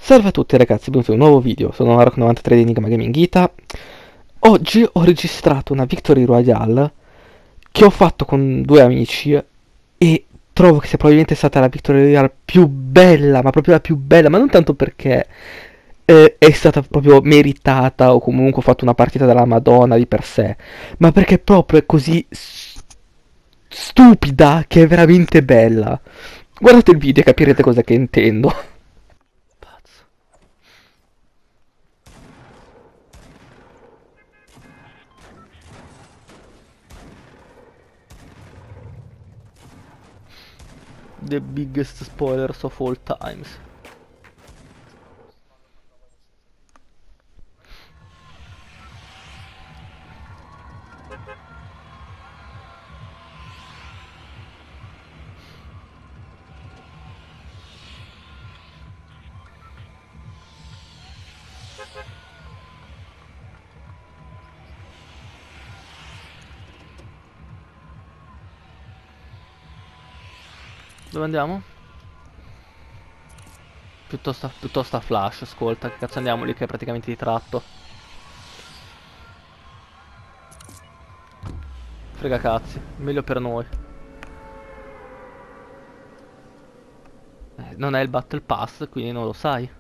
Salve a tutti ragazzi, benvenuti in un nuovo video, sono Narok93 di Enigma Gaming Ita. Oggi ho registrato una Victory Royale che ho fatto con due amici e trovo che sia probabilmente stata la Victory Royale più bella, ma proprio la più bella, ma non tanto perché è stata proprio meritata o comunque ho fatto una partita della Madonna di per sé, ma perché proprio è così stupida che è veramente bella. Guardate il video e capirete cosa che intendo. Pazzo. The biggest spoilers of all times. Dove andiamo? Piuttosto a Flash, ascolta, che cazzo andiamo lì che è praticamente di tratto. Frega cazzi, meglio per noi. Non è il Battle Pass, quindi non lo sai.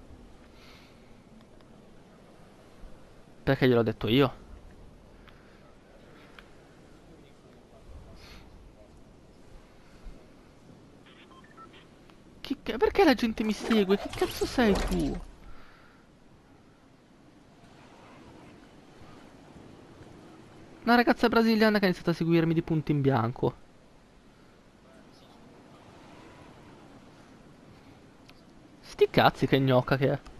Perché gliel'ho detto io? Perché la gente mi segue? Che cazzo sei tu? Una ragazza brasiliana che ha iniziato a seguirmi di punto in bianco. Sti cazzi che gnocca che è.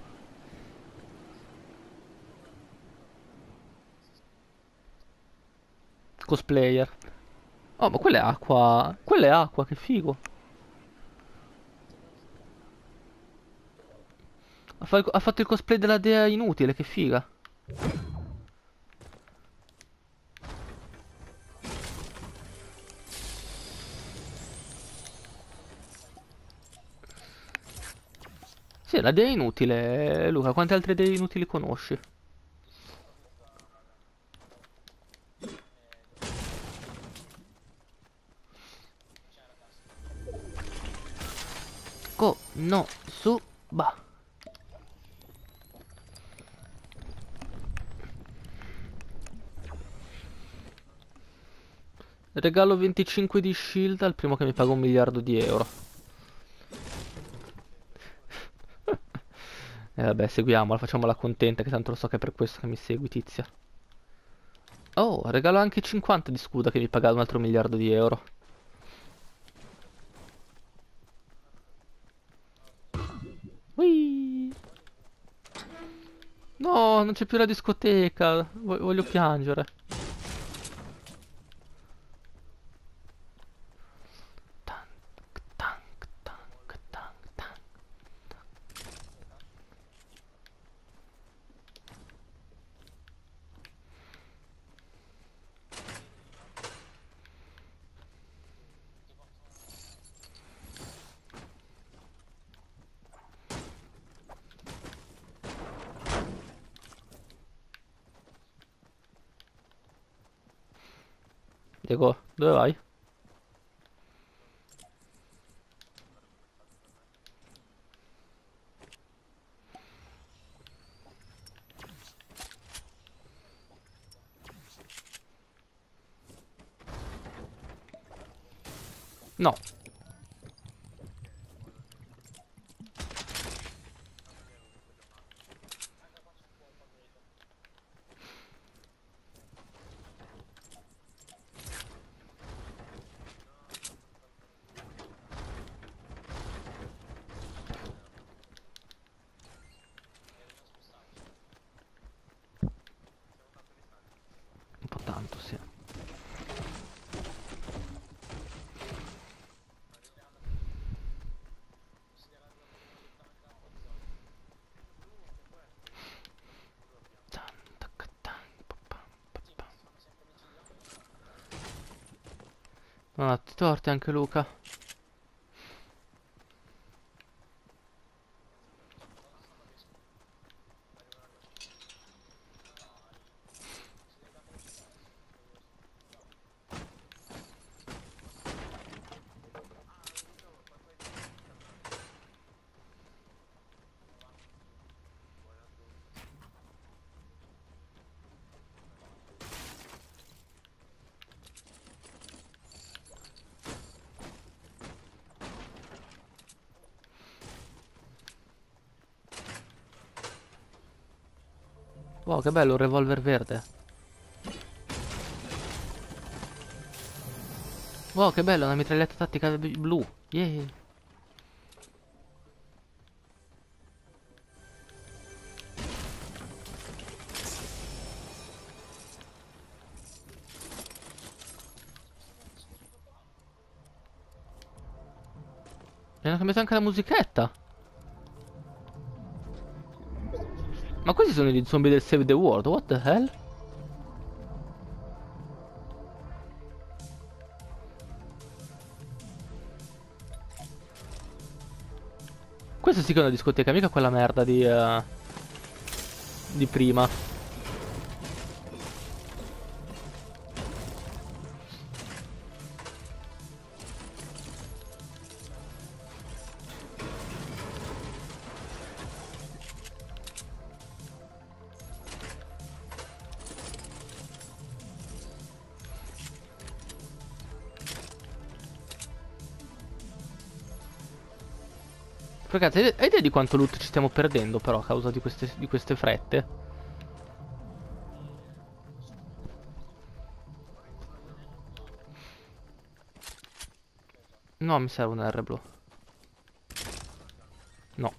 Cosplayer. Oh, ma quella è acqua. Quella è acqua, che figo. Ha fatto il cosplay della dea inutile, che figa. Sì, la dea inutile. Luca, quante altre dee inutili conosci? Go, no, su, ba. Regalo 25 di shield al primo che mi paga 1 miliardo di euro. E vabbè, seguiamola, facciamola contenta, che tanto lo so che è per questo che mi segui, tizia. Oh, regalo anche 50 di scuda che mi paga un altro 1 miliardo di euro. Whee! No, non c'è più la discoteca. Voglio piangere. Tank, tank, tank, tank, tank. Diego, dove vai? No. Un po' tanto, sì. Tan, tac, tan, pa, pam, pa, pam. Non ha torti anche Luca. Wow, che bello, un revolver verde. Wow, che bello, una mitraglietta tattica blu. Yeah. E hanno cambiato anche la musichetta. Ma questi sono gli zombie del Save the World, what the hell? Questa sì che è una discoteca, mica quella merda di prima. Ragazzi, hai idea di quanto loot ci stiamo perdendo però a causa di queste frette? No, mi serve un R blu. No.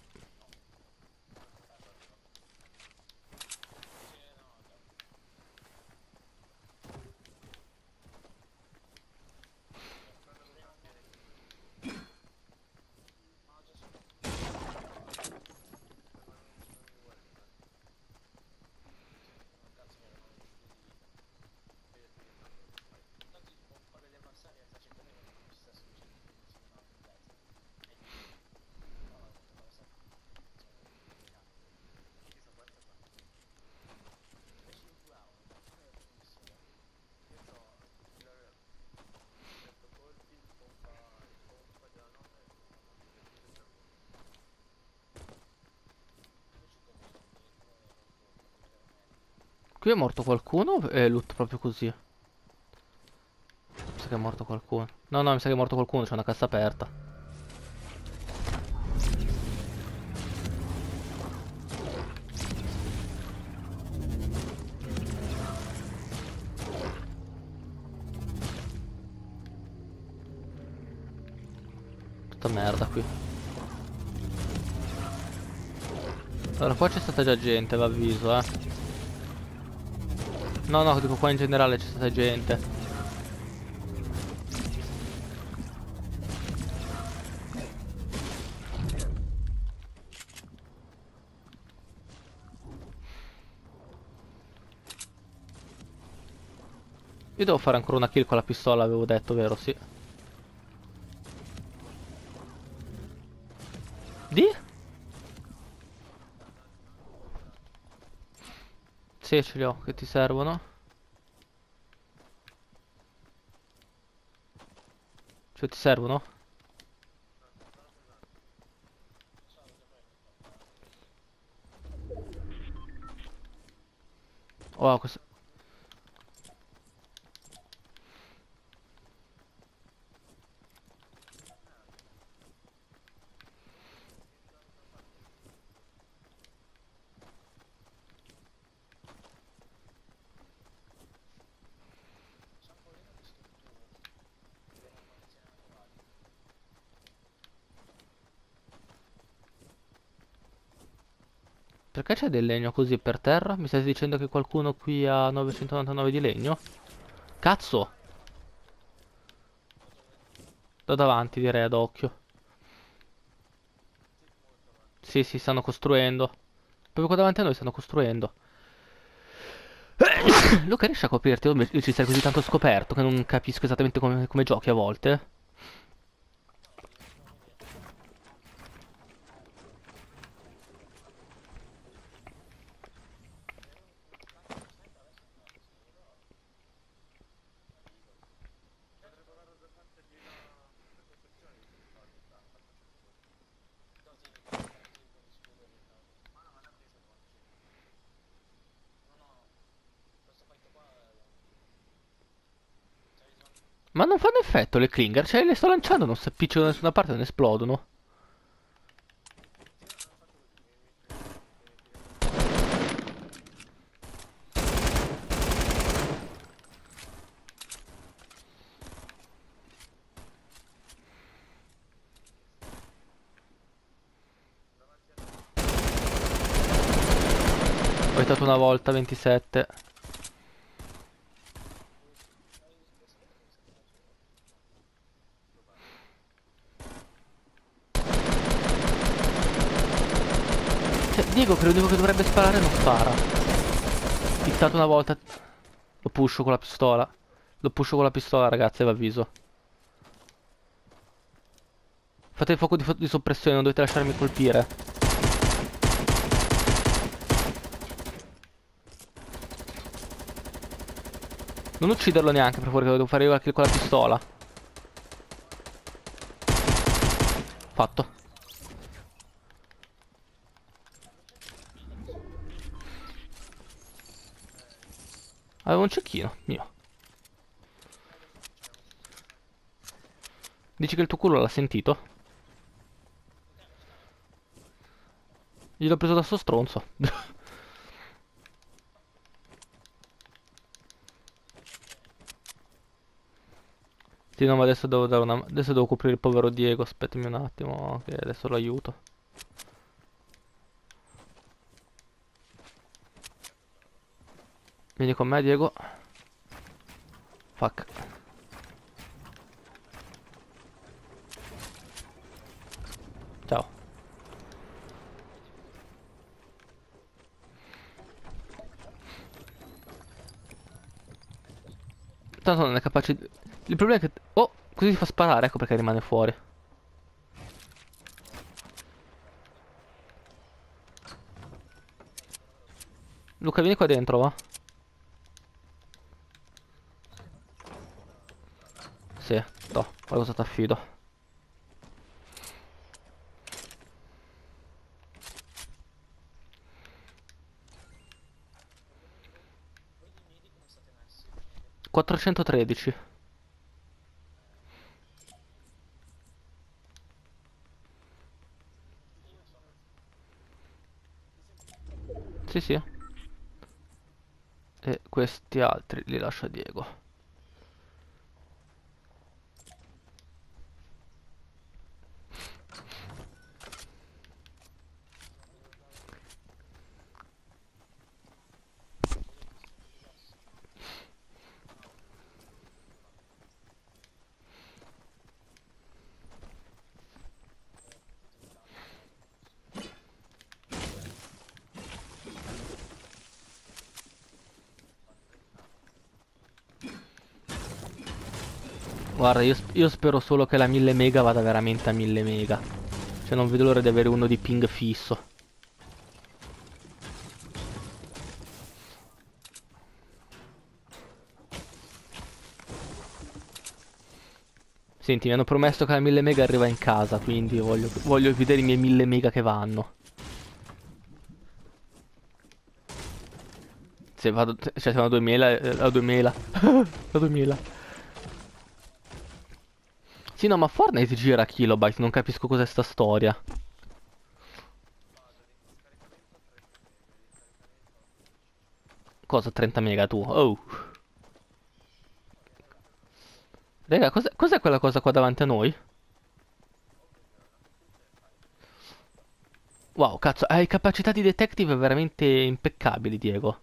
Qui è morto qualcuno e loot proprio così. Mi sa che è morto qualcuno. No, no, mi sa che è morto qualcuno, c'è una cassa aperta. Tutta merda qui. Allora, qua c'è stata già gente, l'avviso, eh. No, no, dico qua in generale c'è stata gente. Io devo fare ancora una kill con la pistola, avevo detto, vero? Sì. Di? Sì, ce li ho, che ti servono. Cioè, ti servono? Oh, questo... Perché c'è del legno così per terra? Mi stai dicendo che qualcuno qui ha 999 di legno? Cazzo! Da davanti direi ad occhio. Sì, sì, stanno costruendo. Proprio qua davanti a noi stanno costruendo. Luca, riesci a coprirti? Io ci sei così tanto scoperto che non capisco esattamente come giochi a volte. Ma non fanno effetto le Klinger, cioè le sto lanciando, non si appiccicano da nessuna parte, non esplodono. capitato una volta, 27. Cioè, Diego che l'unico che dovrebbe sparare non spara. Hittato una volta. Lo pusho con la pistola. Lo pusho con la pistola, ragazzi, vi avviso. Fate il fuoco di soppressione, non dovete lasciarmi colpire. Non ucciderlo neanche, per favore, che lo devo fare io anche con la pistola. Fatto. Avevo un cecchino, mio. Dici che il tuo culo l'ha sentito? Gliel'ho preso da sto stronzo. Sì, no, ma adesso devo dare una... Adesso devo coprire il povero Diego. Aspettami un attimo, che adesso lo aiuto. Vieni con me, Diego. Fuck. Ciao. Tanto non è capace di... Il problema è che... Oh, così si fa sparare, ecco perché rimane fuori. Luca, vieni qua dentro, va? Sì, no, guarda cosa t'affido. $413. Sì, sì. E questi altri li lascia Diego. Guarda, io spero solo che la 1000 mega vada veramente a 1000 mega. Cioè non vedo l'ora di avere uno di ping fisso. Senti, mi hanno promesso che la 1000 mega arriva in casa, quindi voglio vedere i miei 1000 mega che vanno. Se vado, cioè se vanno a 2000, a 2000. A 2000. Sì, no, ma Fortnite gira a kilobyte, non capisco cos'è sta storia. Cosa 30 mega tu? Oh. Raga, cos'è quella cosa qua davanti a noi? Wow, cazzo, hai capacità di detective veramente impeccabili, Diego.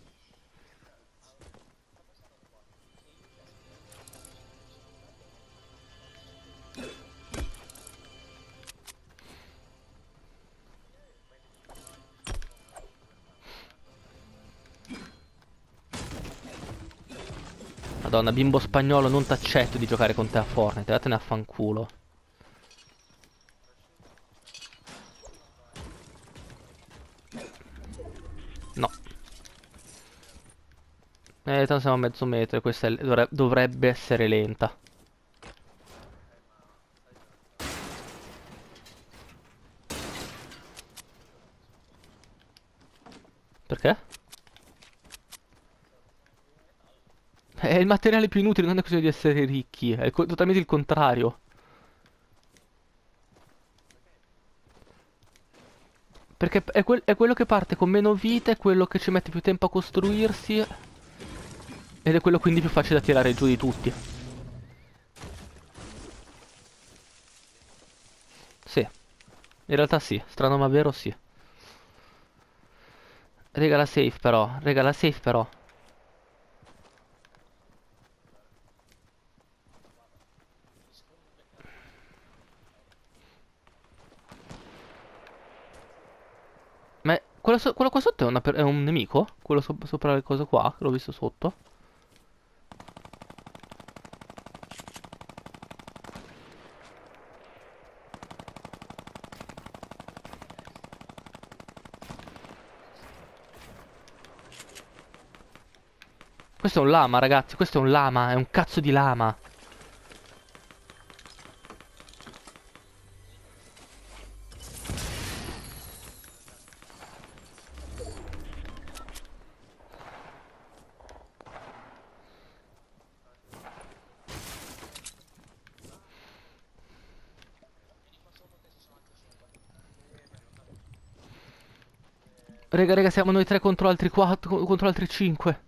Madonna, bimbo spagnolo, non t'accetto di giocare con te a Fortnite, vattene a fanculo. No. Tanto siamo a mezzo metro e questa dovrebbe essere lenta. Perché? È il materiale più inutile, non è questione di essere ricchi, è totalmente il contrario. Perché è quello che parte con meno vite, è quello che ci mette più tempo a costruirsi, ed è quello quindi più facile da tirare giù di tutti. Sì, in realtà sì, strano ma vero sì. Regala safe però, regala safe però. Ma quello qua sotto è, è un nemico? Quello sopra le cose qua, che l'ho visto sotto. Questo è un lama, ragazzi, questo è un lama, è un cazzo di lama. Raga, siamo noi tre contro altri 4, contro altri 5.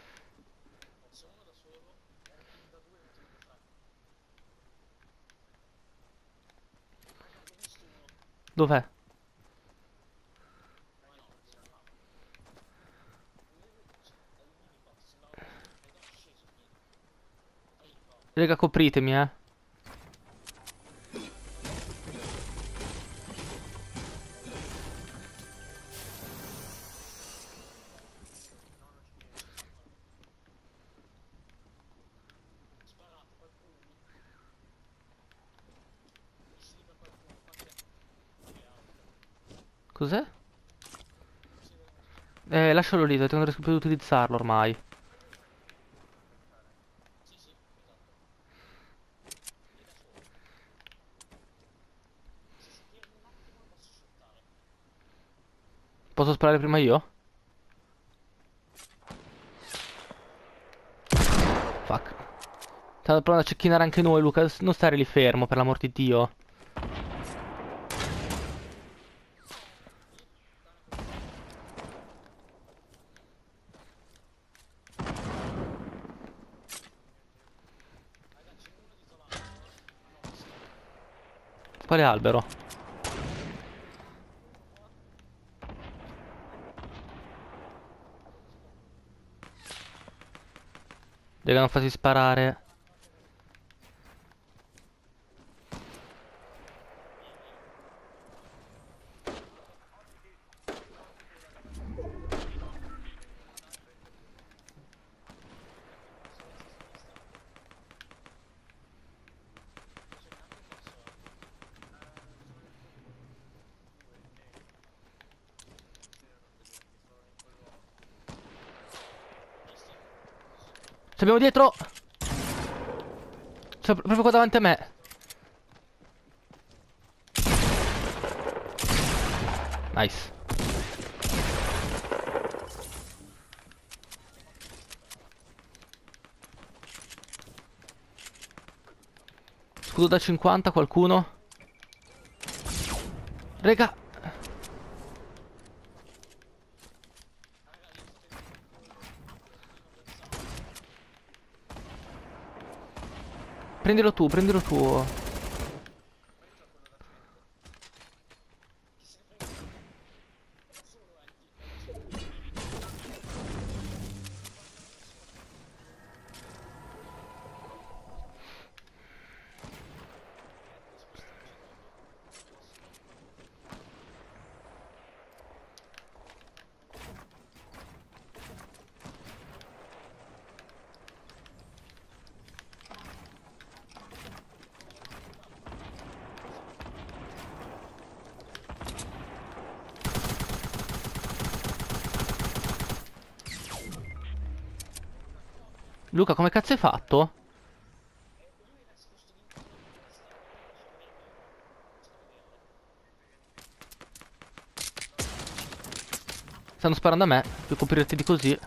Dov'è? Raga, copritemi, eh. Cos'è? Lascialo lì, non riesco più ad utilizzarlo ormai. Posso sparare prima io? Fuck. Stiamo provando a cecchinare anche noi, Luca. Non stare lì fermo, per l'amor di Dio. Quale albero? Raga, non farsi sparare. Ci abbiamo dietro! Cioè, proprio qua davanti a me. Nice. Scudo da 50, qualcuno? Raga! Prendilo tu, prendilo tu. Luca, come cazzo hai fatto? Stanno sparando a me, per coprirti di così.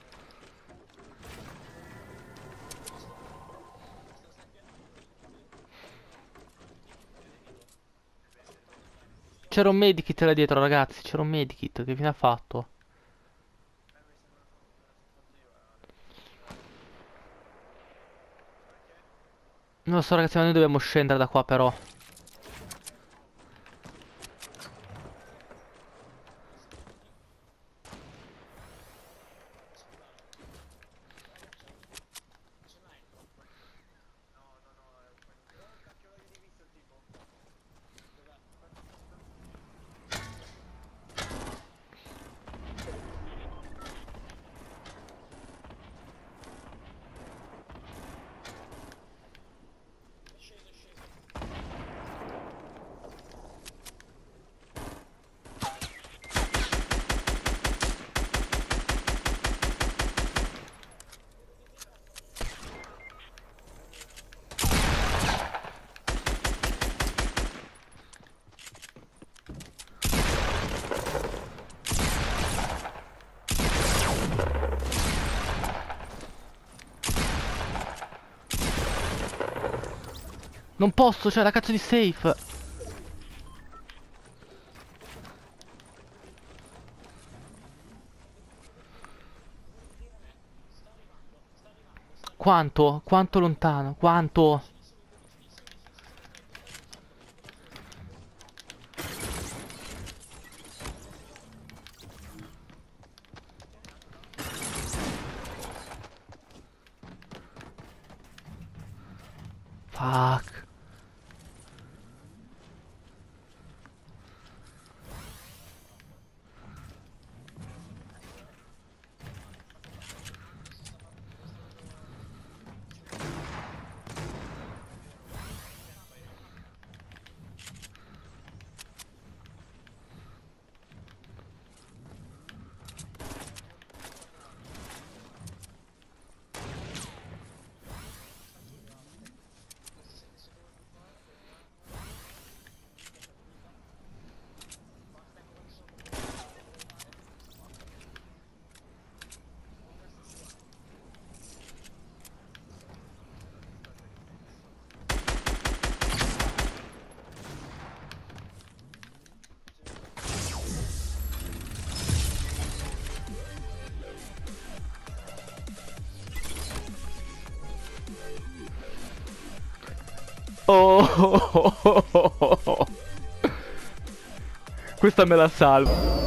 C'era un medikit là dietro, ragazzi. C'era un medikit. Che fine ha fatto? Non lo so, ragazzi, ma noi dobbiamo scendere da qua, però. Non posso, c'è la cazzo di safe. Quanto? Quanto lontano? Quanto? Fuck. Oh. Questa me la salvo.